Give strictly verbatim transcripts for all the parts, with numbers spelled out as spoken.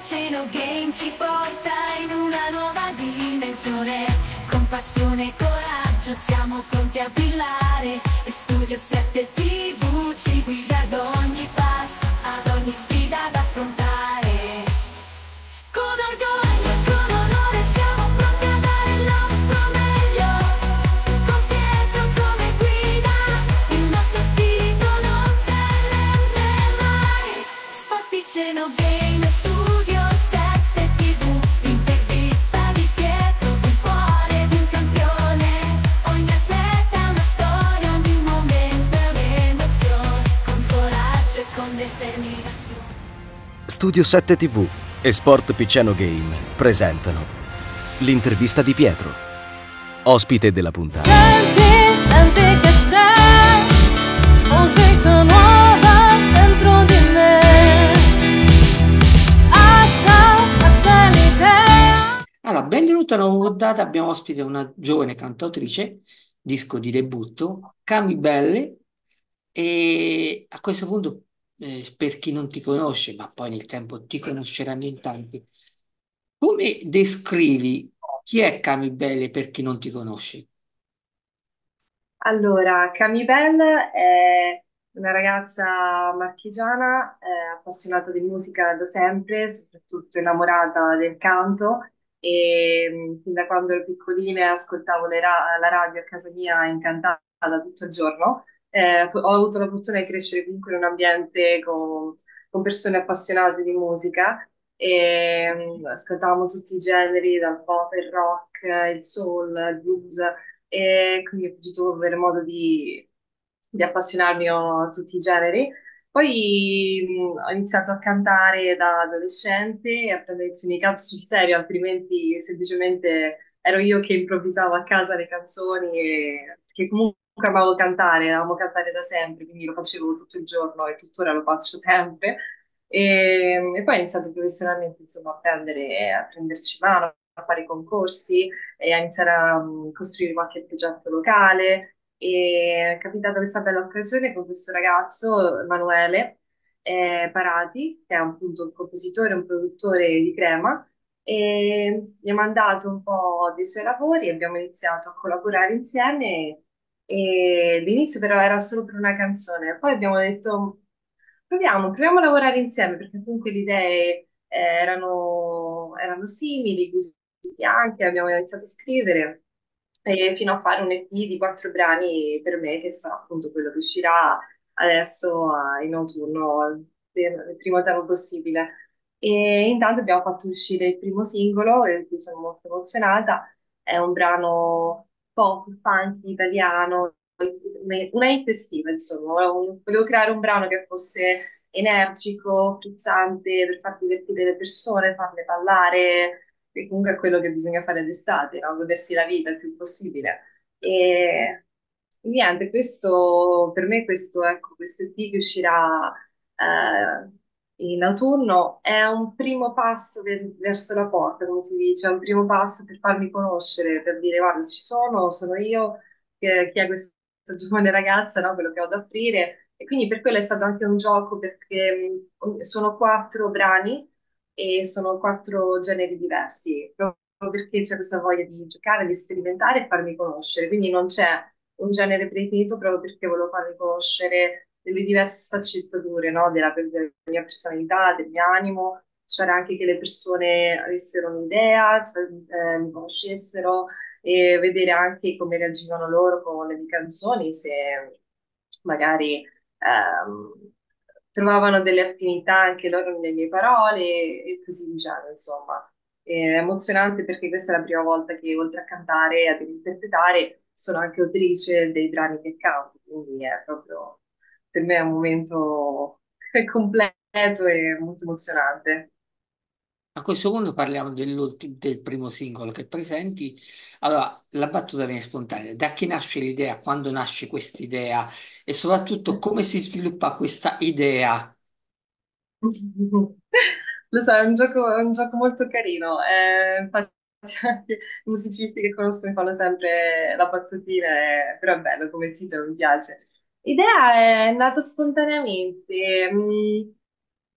Piceno Game ci porta in una nuova dimensione. Con passione e coraggio siamo pronti a brillare. E Studio sette ti vu ci guida ad ogni passo, ad ogni sfida da affrontare. Con orgoglio e con onore siamo pronti a dare il nostro meglio. Con Pietro come guida, il nostro spirito non si arrende mai. Sport Piceno Game, Studio sette ti vu, intervista di Pietro, il cuore di un campione. Ogni atleta è una storia, ogni momento è un'emozione. Con coraggio e con determinazione. Studio sette ti vu e Sport Piceno Game presentano l'intervista di Pietro, ospite della puntata. Senti, senti che c'è musica nuova dentro di me. Alza, alza l'idea. Allora, benvenuto a una nuova puntata. Abbiamo ospite una giovane cantautrice, disco di debutto, Cami Belle. E a questo punto, eh, per chi non ti conosce, ma poi nel tempo ti conosceranno in tanti, come descrivi chi è Cami Belle per chi non ti conosce? Allora, Camibel è una ragazza marchigiana, eh, appassionata di musica da sempre, soprattutto innamorata del canto e mh, fin da quando ero piccolina ascoltavo le ra- la radio a casa mia incantata tutto il giorno. Eh, ho avuto la fortuna di crescere comunque in un ambiente con, con persone appassionate di musica e mh, ascoltavamo tutti i generi, dal pop, il rock, il soul, il blues e quindi ho potuto avere modo di, di appassionarmi a tutti i generi. Poi mh, ho iniziato a cantare da adolescente e a prendere lezioni di canto sul serio, altrimenti semplicemente ero io che improvvisavo a casa le canzoni e che comunque amavo cantare, amavo cantare da sempre, quindi lo facevo tutto il giorno e tuttora lo faccio sempre. E, e poi ho iniziato professionalmente insomma, a prendere, a prenderci mano, a fare i concorsi e a iniziare a mm, costruire qualche progetto locale. E è capitata questa bella occasione con questo ragazzo, Emanuele eh, Parati, che è appunto un compositore, un produttore di Crema, e mi ha mandato un po' dei suoi lavori, abbiamo iniziato a collaborare insieme e l'inizio però era solo per una canzone, poi abbiamo detto proviamo, proviamo a lavorare insieme perché comunque le idee eh, erano, erano simili, gusti anche, abbiamo iniziato a scrivere e fino a fare un E P di quattro brani per me che sarà appunto quello che uscirà adesso eh, in autunno, per il primo tempo possibile. E intanto abbiamo fatto uscire il primo singolo, e di cui sono molto emozionata. È un brano pop, funky, italiano, una hit estiva, insomma. Volevo volevo creare un brano che fosse energico, frizzante, per far divertire le persone, farle ballare, che comunque è quello che bisogna fare d'estate, no? Godersi la vita il più possibile. E niente, questo per me, questo, ecco, questo E P che uscirà eh, in autunno è un primo passo ver- verso la porta, come si dice, è un primo passo per farmi conoscere, per dire guarda, ci sono, sono io, che- chi è questa giovane ragazza, no? Quello che ho da offrire. E quindi per quello è stato anche un gioco perché mh, sono quattro brani e sono quattro generi diversi, proprio perché c'è questa voglia di giocare, di sperimentare e farmi conoscere. Quindi non c'è un genere predefinito proprio perché volevo farmi conoscere delle diverse sfaccettature, no? Della, della mia personalità, del mio animo. C'era anche che le persone avessero un'idea, cioè, eh, mi conoscessero e vedere anche come reagivano loro con le mie canzoni, se magari ehm, trovavano delle affinità anche loro nelle mie parole e così dicendo, insomma. È emozionante perché questa è la prima volta che oltre a cantare e ad interpretare sono anche autrice dei brani che canto, quindi è proprio per me è un momento completo e molto emozionante. A questo punto parliamo dell'ultimo, del primo singolo che presenti. Allora, la battuta viene spontanea. Da chi nasce l'idea? Quando nasce questa idea? E soprattutto come si sviluppa questa idea? Lo so, è un gioco, è un gioco molto carino. eh, infatti anche i musicisti che conosco mi fanno sempre la battutina, eh, però è bello come titolo, mi piace. L'idea è nata spontaneamente. mm,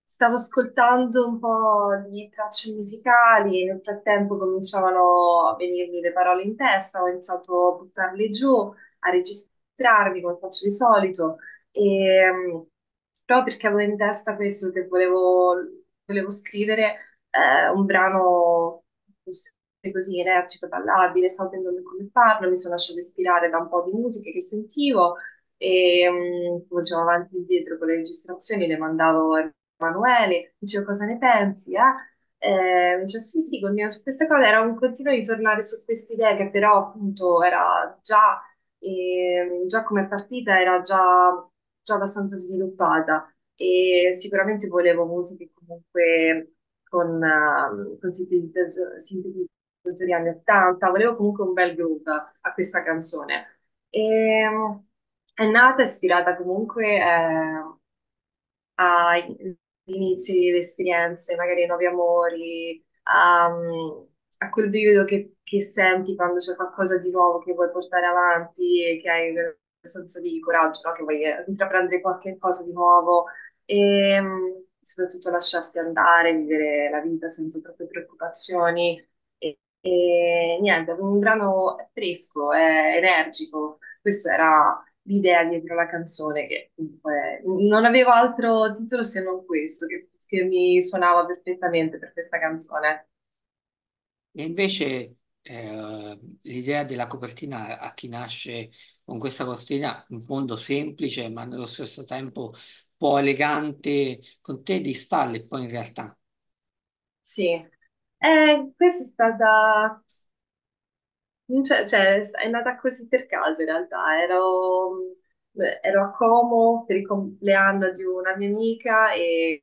stavo ascoltando un po' di tracce musicali, nel frattempo cominciavano a venirmi le parole in testa, ho iniziato a buttarle giù, a registrarmi come faccio di solito, e, mm, proprio perché avevo in testa questo che volevo, volevo scrivere, eh, un brano fosse così energico, ballabile, stavo pensando come farlo, mi sono lasciata ispirare da un po' di musiche che sentivo e um, facevo avanti e indietro con le registrazioni, le mandavo a Emanuele, dicevo cosa ne pensi, eh? Eh, mi dice sì, sì, continuo su questa cosa, era un continuo di tornare su queste idee che però appunto era già, ehm, già come partita, era già, già abbastanza sviluppata e sicuramente volevo musiche comunque con, ehm, con sintetizzato- sintetizzatori anni ottanta, volevo comunque un bel groove a questa canzone. E, è nata ispirata comunque eh, ai inizi delle esperienze, magari ai nuovi amori, a, a quel brivido che, che senti quando c'è qualcosa di nuovo che vuoi portare avanti e che hai quel senso di coraggio, no? Che vuoi eh, intraprendere qualche cosa di nuovo e mh, soprattutto lasciarsi andare, vivere la vita senza troppe preoccupazioni. E, e niente, un brano fresco, è energico. Questa era l'idea dietro la canzone, che comunque non avevo altro titolo se non questo, che, che mi suonava perfettamente per questa canzone. E invece eh, l'idea della copertina a chi nasce con questa copertina in fondo semplice, ma nello stesso tempo un po' elegante, con te di spalle, e poi in realtà. Sì, eh, questa è stata, cioè, cioè, è nata così per caso in realtà. Ero, ero a Como per il compleanno di una mia amica e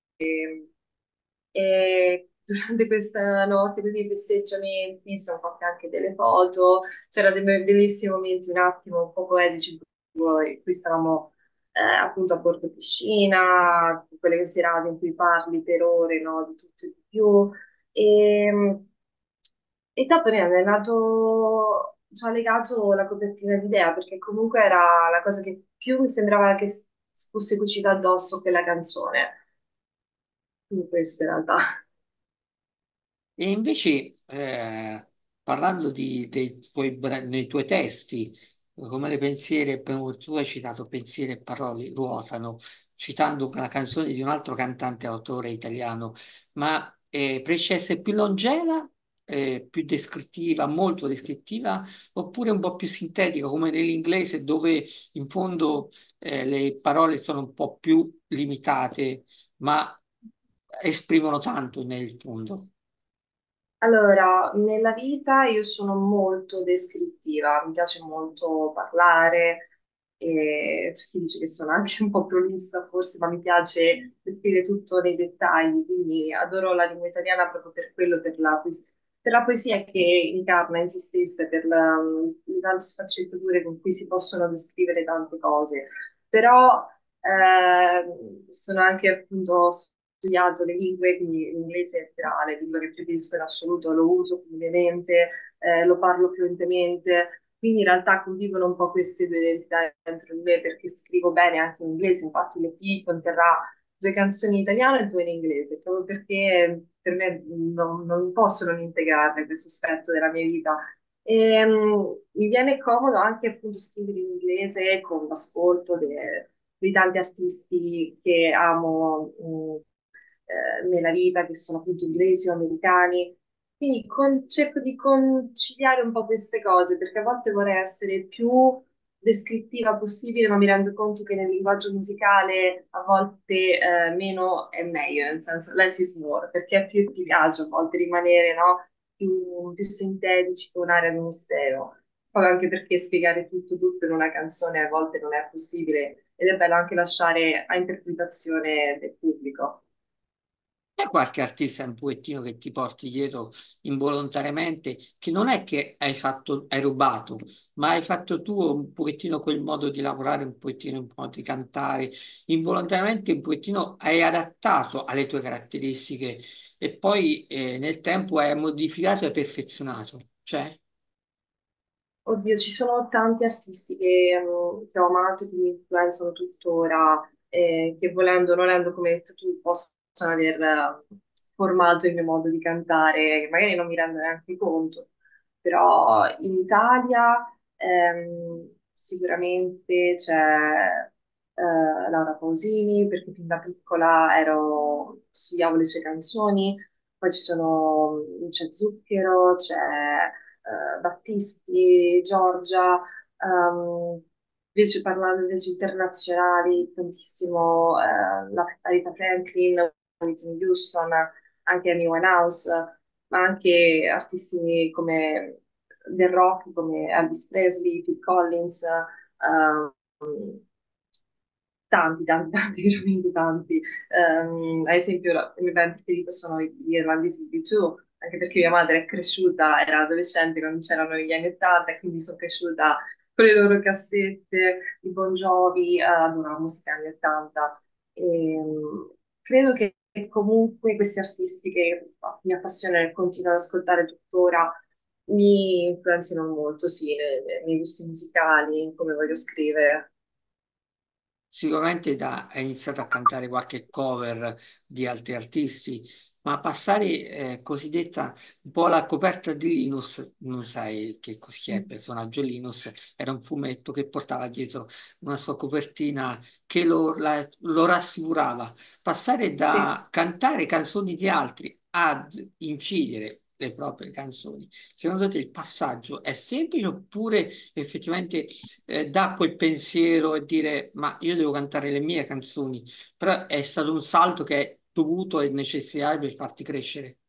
e durante questa notte così di festeggiamenti sono fatte anche delle foto, c'erano dei be- bellissimi momenti, un attimo un po' poetici, in cui cui stavamo eh, appunto a bordo piscina, quelle serate in cui parli per ore, no, di tutto e di più. E, e dopo ne è nato, ci ha legato la copertina d'idea, perché comunque era la cosa che più mi sembrava che s- fosse cucita addosso quella canzone. Quindi questo in realtà. E invece, eh, parlando di- dei tuoi, bra- dei tuoi testi, come le pensiere, tu hai citato pensieri e parole ruotano, citando una canzone di un altro cantante e autore italiano, ma eh, preferisci essere più longeva, eh, più descrittiva, molto descrittiva, oppure un po' più sintetica, come nell'inglese, dove in fondo eh, le parole sono un po' più limitate, ma esprimono tanto nel fondo. Allora, nella vita io sono molto descrittiva, mi piace molto parlare, e c'è chi dice che sono anche un po' prolissa forse, ma mi piace descrivere tutto nei dettagli, quindi adoro la lingua italiana proprio per quello, per la, poes- per la poesia che incarna in se stessa, per la- le tante sfaccettature con cui si possono descrivere tante cose. Però eh, sono anche appunto studiato le lingue, quindi l'inglese è la lingua che preferisco in assoluto, lo uso comunemente, eh, lo parlo fluentemente, quindi in realtà convivono un po' queste due identità dentro di me perché scrivo bene anche in inglese, infatti l'E P conterrà due canzoni in italiano e due in inglese, proprio perché per me non, non posso non integrarne questo aspetto della mia vita. E, um, mi viene comodo anche appunto scrivere in inglese con l'ascolto de- di tanti artisti che amo, mh, eh, nella vita, che sono appunto inglesi o americani. Quindi con- cerco di conciliare un po' queste cose, perché a volte vorrei essere più descrittiva possibile, ma mi rendo conto che nel linguaggio musicale a volte eh, meno è meglio, nel senso less is more, perché è più efficace a volte rimanere, no, più, più sintetici con un'area di mistero. Poi anche perché spiegare tutto tutto in una canzone a volte non è possibile ed è bello anche lasciare a interpretazione del pubblico. C'è qualche artista un pochettino che ti porti dietro involontariamente, che non è che hai fatto, hai rubato, ma hai fatto tu un pochettino quel modo di lavorare, un pochettino un modo di cantare, involontariamente un pochettino hai adattato alle tue caratteristiche e poi eh, nel tempo hai modificato e perfezionato. Cioè, Oddio, ci sono tanti artisti che, mm, che ho amato e che mi influenzano tuttora, eh, che volendo o nolendo, come hai detto tu, possono aver eh, formato il mio modo di cantare, che magari non mi rendo neanche conto, però in Italia ehm, sicuramente c'è eh, Laura Pausini, perché fin da piccola ero, studiavo le sue canzoni, poi ci sono, c'è Zucchero, c'è eh, Battisti, Giorgia, ehm, invece parlando invece internazionali, tantissimo eh, la Aretha Franklin, Whitney Houston, anche Amy Winehouse, ma anche artisti come del rock, come Elvis Presley, Phil Collins, ehm, tanti, tanti, tanti, veramente tanti. Ehm, ad esempio, la- il mio band preferito sono gli irlandesi di U due, anche perché mia madre è cresciuta, era adolescente quando c'erano gli anni ottanta, e quindi sono cresciuta con le loro cassette, i Bon Jovi, eh, adoro la musica anni ottanta. Ehm, credo che comunque questi artisti che mi appassionano e continuo ad ascoltare tuttora mi influenzano molto, sì, nei, nei miei gusti musicali, in come voglio scrivere. Sicuramente da, hai iniziato a cantare qualche cover di altri artisti, ma passare eh, cosiddetta un po' la coperta di Linus, non sai che cos'è il personaggio Linus, era un fumetto che portava dietro una sua copertina che lo, la- lo rassicurava. Passare Sì. da cantare canzoni di altri ad incidere le proprie canzoni, secondo te il passaggio è semplice oppure effettivamente eh, dà quel pensiero e dire ma io devo cantare le mie canzoni, però è stato un salto che è dovuto e necessario per farti crescere.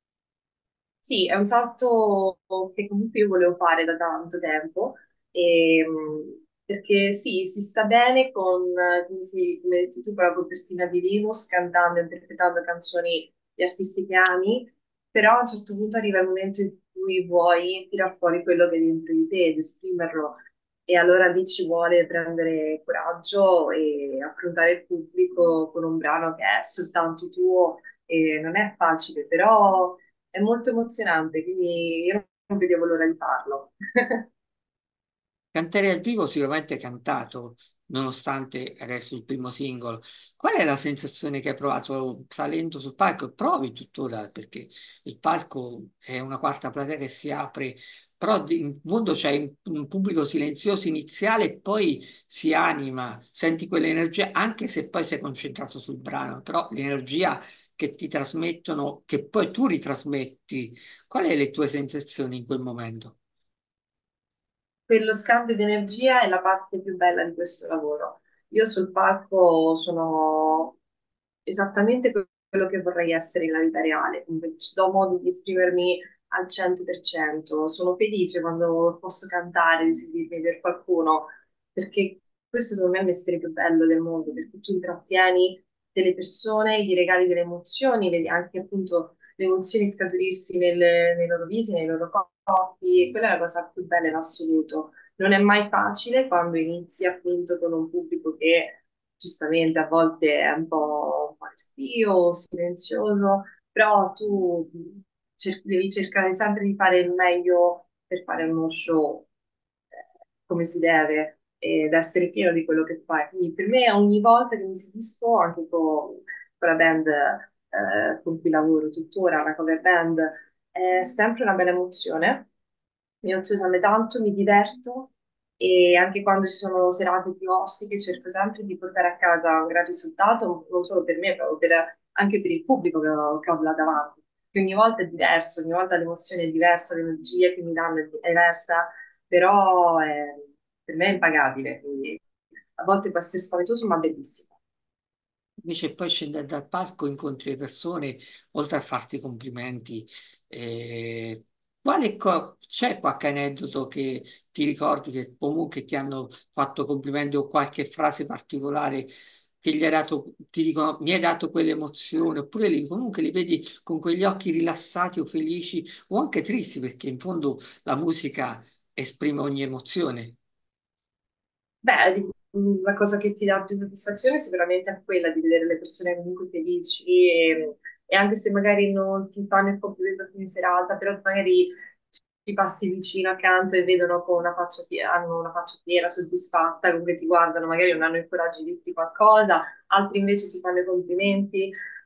Sì, è un salto che comunque io volevo fare da tanto tempo, e, mh, perché sì, si sta bene con, eh, come, si, come hai detto tu, con la copertina di Linus, cantando e interpretando canzoni di artisti che ami, però a un certo punto arriva il momento in cui vuoi tirar fuori quello che è dentro di te ed esprimerlo, e allora lì ci vuole prendere coraggio e affrontare il pubblico con un brano che è soltanto tuo, e non è facile, però è molto emozionante, quindi io non vedevo l'ora di farlo. Cantare al vivo sicuramente hai cantato, nonostante adesso il primo singolo. Qual è la sensazione che hai provato salendo sul palco? E provi tuttora, perché il palco è una quarta platea che si apre, però di- in fondo c'è un un pubblico silenzioso iniziale e poi si anima, senti quell'energia, anche se poi sei concentrato sul brano, però l'energia che ti trasmettono, che poi tu ritrasmetti. Qual è le tue sensazioni in quel momento? Quello scambio di energia è la parte più bella di questo lavoro. Io sul palco sono esattamente quello che vorrei essere nella vita reale, quindi ci do modo di esprimermi al cento per cento. Sono felice quando posso cantare, di sentirmi per qualcuno, perché questo secondo me è il mestiere più bello del mondo, perché tu intrattieni delle persone, gli regali delle emozioni, vedi anche appunto le emozioni scaturirsi nelle- nei loro visi, nei loro corpi, e quella è la cosa più bella in assoluto. Non è mai facile quando inizi appunto con un pubblico che giustamente a volte è un po', un po' restio, silenzioso, però tu cer- devi cercare sempre di fare il meglio per fare uno show eh, come si deve ed essere pieno di quello che fai. Quindi per me ogni volta che mi esibisco, anche con, con la band eh, con cui lavoro tuttora, la cover band, è sempre una bella emozione. Mi entusiasma tanto, mi diverto, e anche quando ci sono serate più ostiche cerco sempre di portare a casa un gran risultato, non solo per me, proprio per- anche per il pubblico che ho, che ho là davanti. Che ogni volta è diverso, ogni volta l'emozione è diversa, l'energia che mi danno è è diversa, però è- per me è impagabile, quindi a volte può essere spaventoso, ma bellissimo. Invece poi scendere dal palco, incontri le persone, oltre a farti complimenti. eh, quale co- c'è qualche aneddoto che ti ricordi che comunque ti hanno fatto complimenti o qualche frase particolare che gli hai dato, ti dicono mi hai dato quell'emozione, oppure li, comunque li vedi con quegli occhi rilassati o felici o anche tristi, perché in fondo la musica esprime ogni emozione. Beh, di- la cosa che ti dà più soddisfazione sicuramente è quella di vedere le persone comunque felici, e, e anche se magari non ti fanno il complimento a fine serata, però magari ci passi vicino accanto e vedono con una faccia piena, hanno una faccia piena, soddisfatta, comunque ti guardano, magari non hanno il coraggio di dirti qualcosa, altri invece ti fanno i complimenti.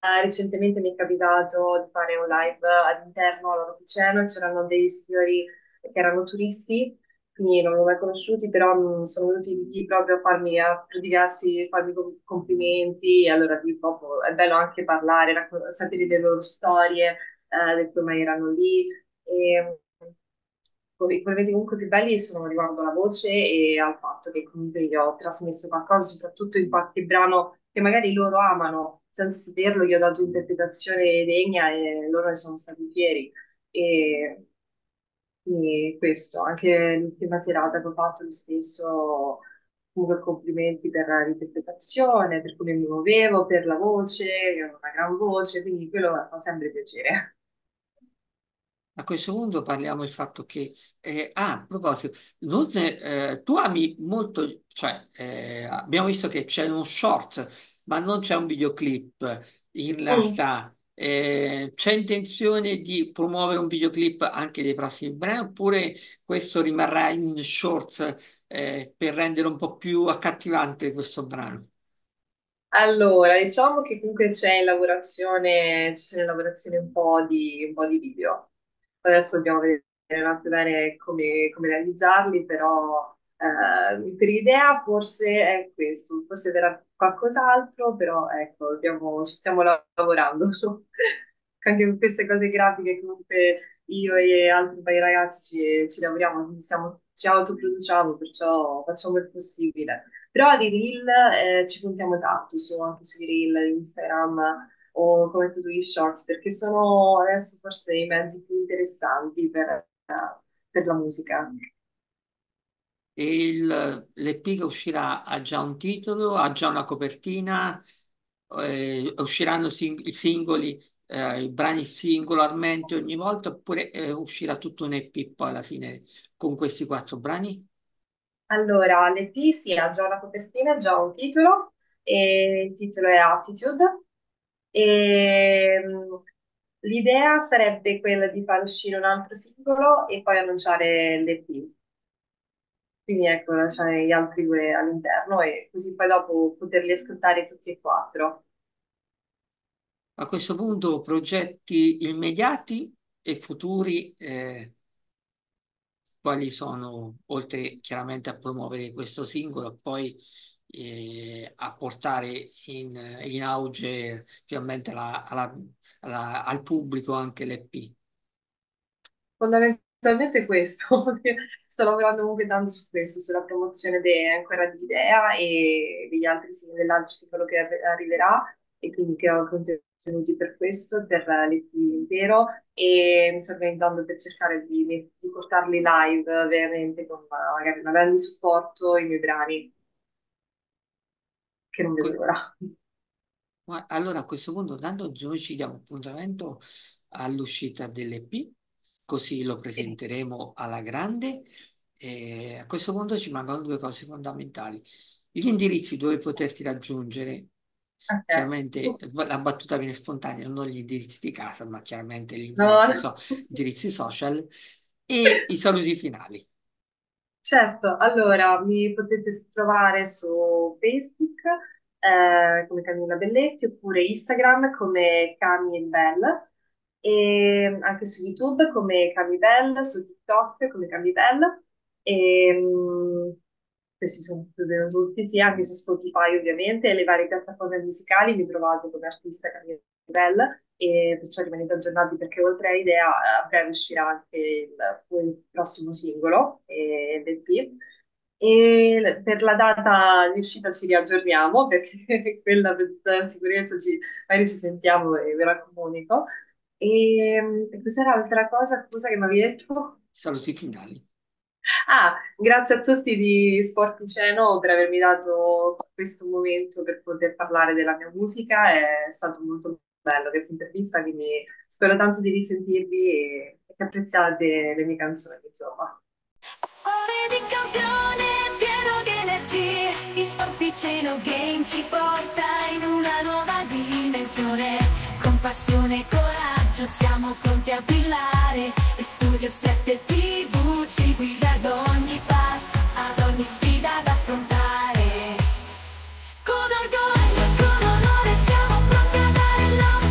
recentemente mi è capitato di fare un live all'interno all'Ottocento e c'erano dei signori che erano turisti, quindi non li ho mai conosciuti, però mh, sono venuti lì proprio a farmi, a prodigarsi, farmi com- complimenti, e allora lì proprio è bello anche parlare, racco- sapere le loro storie, eh, di come erano lì. E, mh, i collegamenti comunque più belli sono riguardo alla voce e al fatto che comunque io ho trasmesso qualcosa, soprattutto in qualche brano che magari loro amano, senza saperlo, io ho dato interpretazione degna e loro ne sono stati fieri. E quindi questo, anche l'ultima serata che ho fatto lo stesso, comunque complimenti per l'interpretazione, per come mi muovevo, per la voce, che ho una gran voce, quindi quello fa sempre piacere. A questo punto parliamo del fatto che, eh, ah, a proposito, non, eh, tu ami molto, cioè eh, abbiamo visto che c'è uno short, ma non c'è un videoclip. In Mm. realtà, eh, c'è intenzione di promuovere un videoclip anche dei prossimi brani, oppure questo rimarrà in short, eh, per rendere un po' più accattivante questo brano? Allora, diciamo che comunque c'è in lavorazione, ci sono in lavorazione un po' di, un po' di video. Adesso dobbiamo vedere un attimo bene come, come realizzarli, però eh, per idea forse è questo, forse verrà qualcos'altro, però ecco, abbiamo- ci stiamo la- lavorando. Anche con queste cose grafiche comunque io e altri vari ragazzi ci, ci lavoriamo, quindi siamo- ci autoproduciamo, perciò facciamo il possibile. Però di reel eh, ci puntiamo tanto, su, anche sui reel, Instagram o come tu dici shorts, perché sono adesso forse i mezzi più interessanti per, eh, per la musica. E il, l'E P che uscirà ha già un titolo, ha già una copertina, eh, usciranno sing- i singoli, eh, i brani singolarmente ogni volta, oppure eh, uscirà tutto un E P poi alla fine con questi quattro brani? Allora, l'E P sì, ha già una copertina, già un titolo, e il titolo è Attitude. E, mh, l'idea sarebbe quella di far uscire un altro singolo e poi annunciare l'E P. Quindi ecco, lasciare gli altri due all'interno e così poi dopo poterli ascoltare tutti e quattro. A questo punto progetti immediati e futuri, eh, quali sono, oltre chiaramente a promuovere questo singolo, poi eh, a portare in, in auge finalmente alla- alla- alla- al pubblico anche l'E P. Fondamentalmente questo, perché sto lavorando comunque tanto su questo, sulla promozione de- ancora di Idea e degli altri, sing- dell'altro singolo che arri- arriverà e quindi che ho contenuti per questo, per l'E P intero e mi sto organizzando per cercare di, di portarli live veramente con eh, magari una band di supporto i miei brani, che non vedo Que- l'ora. ma allora a questo punto, tanto noi ci diamo appuntamento all'uscita dell'E P, così lo Sì, presenteremo alla grande. E a questo punto ci mancano due cose fondamentali. Gli indirizzi dove poterti raggiungere, ok. chiaramente la battuta viene spontanea, non gli indirizzi di casa, ma chiaramente gli No, indirizzi, so- indirizzi social e i saluti finali. certo, allora mi potete trovare su Facebook eh, come Camilla Belletti oppure Instagram come Cami e Bell e anche su YouTube come Cami Bell, su TikTok come Cami Bell e mm, questi sono più o meno tutti, sì, anche su Spotify ovviamente e le varie piattaforme musicali mi trovate come artista Camilla Bell e perciò rimanete aggiornati perché oltre a Idea a breve uscirà anche il, il prossimo singolo, eh, l'E P. E l- per la data di uscita ci riaggiorniamo perché quella per tutta la sicurezza ci, magari ci sentiamo e ve la comunico. E, e cos'era l'altra cosa, cosa che mi avevi detto? Saluti finali. Ah, grazie a tutti di Sporticeno per avermi dato questo momento per poter parlare della mia musica. È stato molto bello questa intervista, quindi spero tanto di risentirvi e che apprezziate le mie canzoni, insomma. Cuore di campione pieno di energie, il Sporticeno Game ci porta in una nuova dimensione. Con passione e coraggio siamo pronti a brillare e Studio sette ti vu ci guida ad ogni passo, ad ogni sfida da affrontare. Con orgoglio, con onore siamo pronti a dare il nostro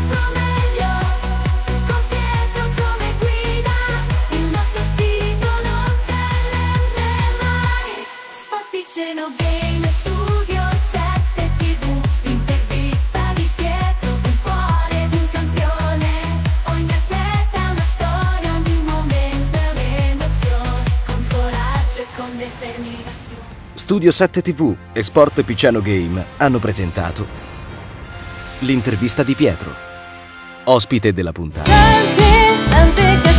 Piceno Game, Studio sette tivù, l'intervista di Pietro, un cuore di un campione. Ogni atleta è una storia, ogni momento è un'emozione, con coraggio e con determinazione. Studio sette tivù e Sport Piceno Game hanno presentato l'intervista di Pietro, ospite della puntata. Senti, senti che